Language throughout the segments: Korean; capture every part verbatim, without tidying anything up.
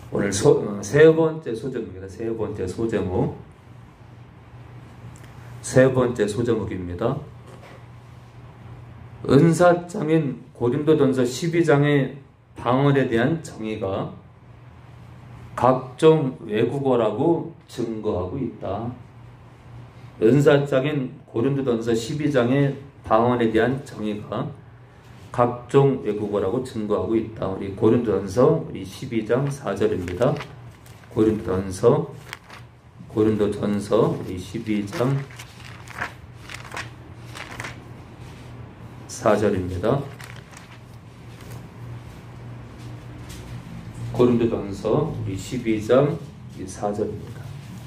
오늘 소, 세 번째 소제목입니다. 세 번째 소제목. 세 번째 소제목입니다. 은사장인 고린도전서 십이 장의 방언에 대한 정의가 각종 외국어라고 증거하고 있다. 은사장인 고린도전서 십이 장의 방언에 대한 정의가 각종 외국어라고 증거하고 있다. 우리 고린도전서 우리 십이 장 사 절입니다. 고린도전서 고린도전서 우리 십이 장 사 절입니다. 고린도전서 우리 십이 장 사 절입니다.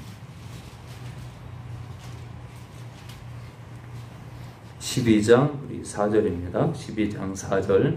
십이 장 우리 사 절입니다. 십이 장 사 절.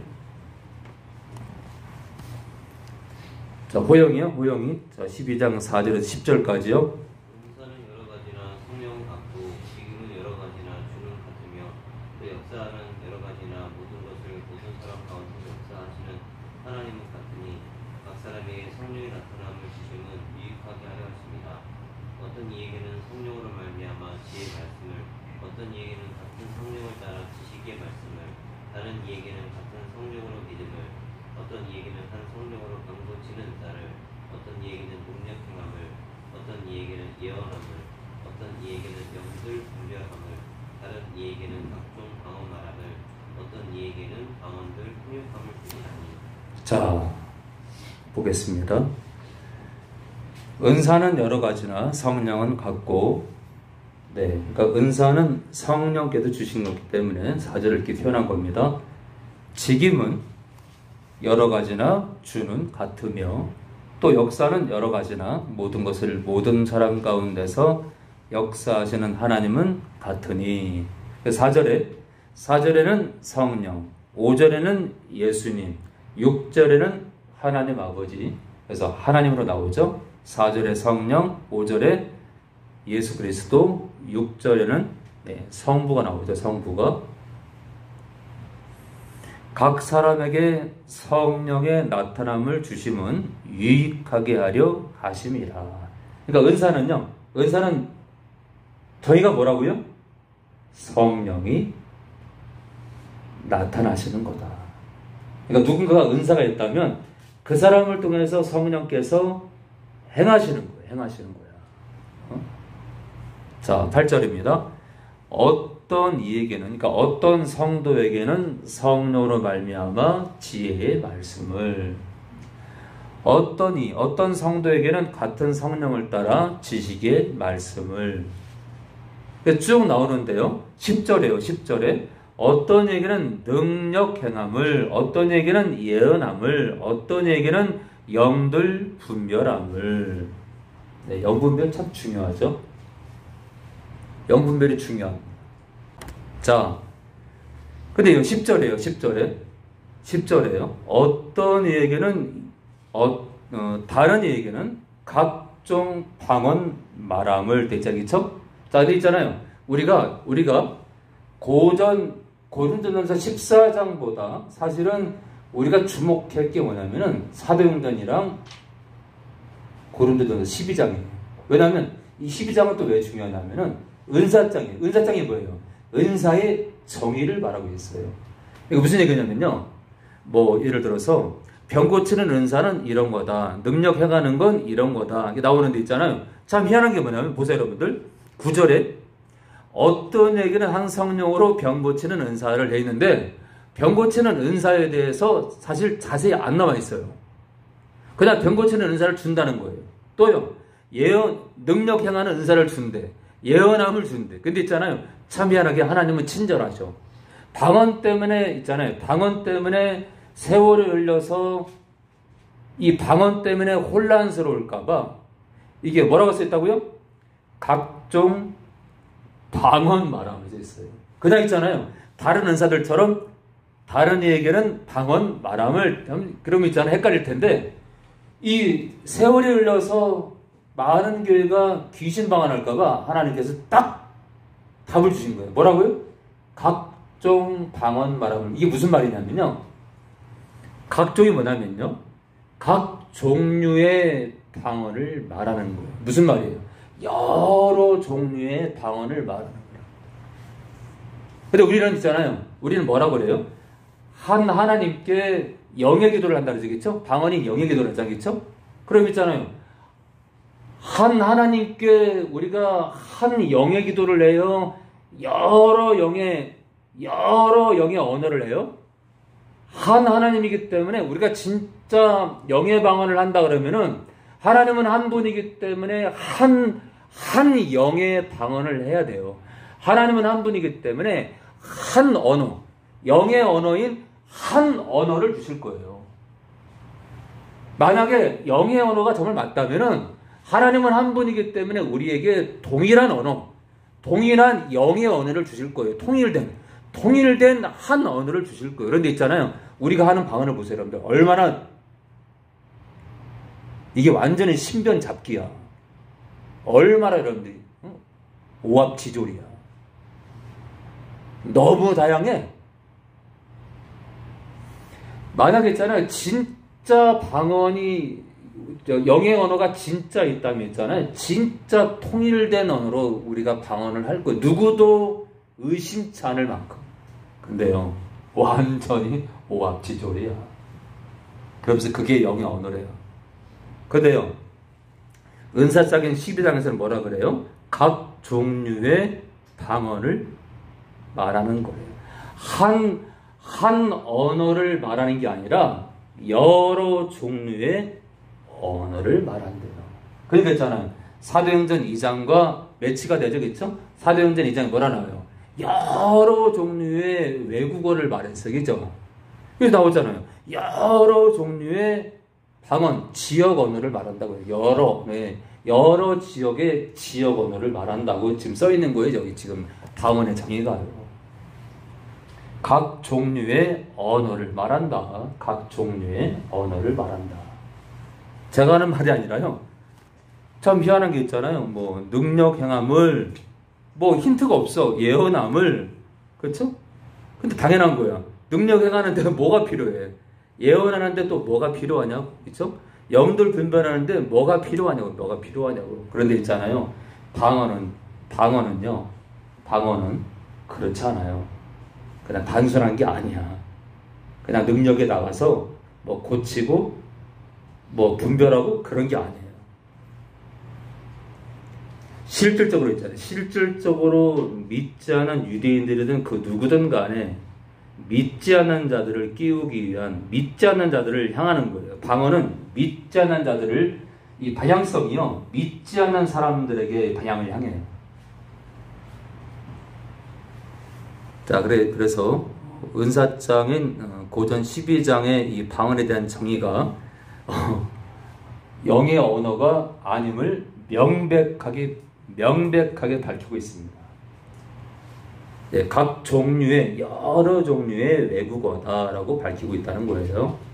자, 호영이요, 호영이. 자, 십이 장 사 절에서 십 절까지요. 은사는 여러 가지나 성령 같고 기능은 여러 가지나 주는 같으며 또 역사는 여러 가지나 모든 것을 모든 사람 가운데 역사하시는 하나님은 같으니 각 사람에게 성령의 나타남을 주심은 유익하게 하려 하십니다. 어떤 이에게는 성령으로 말미암아 지혜의 말씀을, 어떤 이에게는 같은 성령을 따라 지식의 말씀을, 다른 이에게는 같은 성령으로 믿음을, 어떤 이에게는 한 성령으로 병 고치는 자를, 어떤 이에게는 능력 행함을, 어떤 이에게는 예언함을, 어떤 이에게는 영들 분별함을, 다른 이에게는 각종 방언 말함을, 어떤 이에게는 방언들 통역함을 주시나니. 자, 보겠습니다. 은사는 여러 가지나 성령은 같고, 네, 그러니까 은사는 성령께도 주신 거기 때문에 사 절을 이렇게 표현한 겁니다. 직임은 여러 가지나 주는 같으며, 또 역사는 여러 가지나 모든 것을 모든 사람 가운데서 역사하시는 하나님은 같으니. 사 절에 사 절에는 성령, 오 절에는 예수님, 육 절에는 하나님 아버지. 그래서 하나님으로 나오죠. 사 절에 성령, 오 절에 예수 그리스도, 육 절에는 네, 성부가 나오죠. 성부가. 각 사람에게 성령의 나타남을 주심은 유익하게 하려 하심이라. 그러니까 은사는요, 은사는 저희가 뭐라고요? 성령이 나타나시는 거다. 그러니까 누군가가 은사가 있다면 그 사람을 통해서 성령께서 행하시는 거예요. 행하시는 거야. 어? 자, 팔 절입니다. 어떤 이에게는, 그러니까 어떤 성도에게는 성령으로 말미암아 지혜의 말씀을, 어떤 이, 어떤 성도에게는 같은 성령을 따라 지식의 말씀을. 쭉 나오는데요. 십 절에요. 십 절에 어떤 이에게는 능력 행함을, 어떤 이에게는 예언함을, 어떤 이에게는 영들 분별함을. 네, 영분별 참 중요하죠. 영분별이 중요합니다. 자, 근데 이거 십 절이에요. 십 절에 십 절에요. 어떤 이에게는 어, 어, 다른 이에게는 각종 방언 말함을 대자기죠. 자, 돼 있잖아요. 우리가 우리가 고전 고린도전서 십사 장보다 사실은 우리가 주목할 게 뭐냐면은 사도행전이랑 고린도전서 십이 장이에요. 왜냐하면 이 십이 장은 또 왜 중요하냐면은 은사장이에요. 은사장이 뭐예요? 은사의 정의를 말하고 있어요. 이거 무슨 얘기냐면요. 뭐 예를 들어서 병 고치는 은사는 이런 거다. 능력 행하는 건 이런 거다. 이게 나오는 데 있잖아요. 참 희한한 게 뭐냐면 보세요, 여러분들. 구 절에 어떤 얘기는 한 성령으로 병 고치는 은사를 돼 있는데 병 고치는 은사에 대해서 사실 자세히 안 나와 있어요. 그냥 병 고치는 은사를 준다는 거예요. 또요. 예언, 능력 행하는 은사를 준대. 예언함을 준대. 근데 있잖아요. 참 희한하게 하나님은 친절하죠. 방언 때문에 있잖아요. 방언 때문에 세월이 흘려서 이 방언 때문에 혼란스러울까봐 이게 뭐라고 써있다고요? 각종 방언 말하면서 있어요. 그냥 있잖아요. 다른 은사들처럼 다른 이에게는 방언 말함을, 그러면 있잖아요. 헷갈릴 텐데 이 세월이 흘려서 많은 교회가 귀신 방언할까봐 하나님께서 딱 답을 주신 거예요. 뭐라고요? 각종 방언 말함을. 이게 무슨 말이냐면요. 각종이 뭐냐면요. 각 종류의 방언을 말하는 거예요. 무슨 말이에요? 여러 종류의 방언을 말하는 거예요. 근데 우리는 있잖아요. 우리는 뭐라고 그래요? 한 하나님께 영의 기도를 한다 그러겠죠? 방언이 영의 기도를 하잖아요. 그럼 있잖아요. 한 하나님께 우리가 한 영의 기도를 해요. 여러 영의 여러 영의 언어를 해요. 한 하나님이기 때문에 우리가 진짜 영의 방언을 한다 그러면은 하나님은 한 분이기 때문에 한, 한 영의 방언을 해야 돼요. 하나님은 한 분이기 때문에 한 언어, 영의 언어인 한 언어를 주실 거예요. 만약에 영의 언어가 정말 맞다면은 하나님은 한 분이기 때문에 우리에게 동일한 언어, 동일한 영의 언어를 주실 거예요. 통일된, 통일된 한 언어를 주실 거예요. 그런데 있잖아요. 우리가 하는 방언을 보세요, 여러분들. 얼마나, 이게 완전히 신변 잡기야. 얼마나 여러분들이, 오합지졸이야. 너무 다양해. 만약에 있잖아요. 진짜 방언이, 영의 언어가 진짜 있다면 있잖아요. 진짜 통일된 언어로 우리가 방언을 할 거예요. 누구도 의심치 않을 만큼. 근데요, 완전히 오합지졸이야. 그러면서 그게 영의 언어래요. 근데요, 은사적인 십이 장에서는 뭐라 그래요? 각 종류의 방언을 말하는 거예요. 한, 한 언어를 말하는 게 아니라 여러 종류의 언어를 말한대요. 그러니까 있잖아요. 사도행전 이 장과 매치가 되죠, 그렇죠? 사도행전 이 장에 뭐라 나와요? 여러 종류의 외국어를 말했어요, 그죠? 여기 나오잖아요. 여러 종류의 방언, 지역 언어를 말한다고요. 여러, 네, 여러 지역의 지역 언어를 말한다고 지금 써 있는 거예요. 여기 지금 방언의 정의가요. 각 종류의 언어를 말한다. 각 종류의 언어를 말한다. 제가 하는 말이 아니라요. 참 희한한 게 있잖아요. 뭐 능력 행함을, 뭐 힌트가 없어. 예언함을, 그렇죠? 근데 당연한 거야. 능력 행하는데 뭐가 필요해? 예언하는데 또 뭐가 필요하냐고, 그렇죠? 영들 분별하는데 뭐가 필요하냐고, 뭐가 필요하냐고. 그런데 있잖아요. 방언은, 방언은요, 방언은 그렇지 않아요. 그냥 단순한 게 아니야. 그냥 능력에 나가서 뭐 고치고, 뭐 분별하고 그런 게 아니에요. 실질적으로 있잖아요. 실질적으로 믿지 않은 유대인들이든 그 누구든 간에 믿지 않는 자들을 끼우기 위한, 믿지 않는 자들을 향하는 거예요. 방언은 믿지 않는 자들을, 이 방향성이요, 믿지 않는 사람들에게 방향을 향해요. 자, 그래, 그래서 은사장인 고전 십이 장의 이 방언에 대한 정의가 어, 영의 언어가 아님을 명백하게, 명백하게 밝히고 있습니다. 네, 각 종류의, 여러 종류의 외국어다라고 밝히고 있다는 거예요.